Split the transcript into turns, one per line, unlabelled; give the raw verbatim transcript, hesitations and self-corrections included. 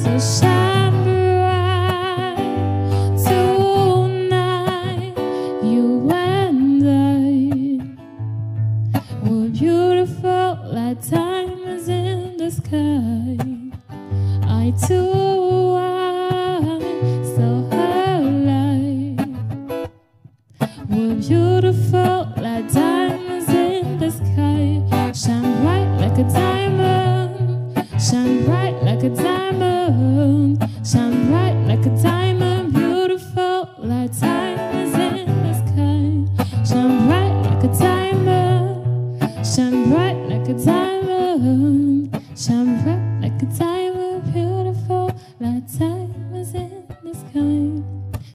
So shine bright tonight. You and I were beautiful like diamonds in the sky. I too am so alive. We're beautiful like diamonds in the sky. Shine bright like a diamond. Shine bright like a diamond. Shine bright like a diamond. Beautiful like diamonds in the sky. Shine bright like a diamond. Shine bright like a diamond.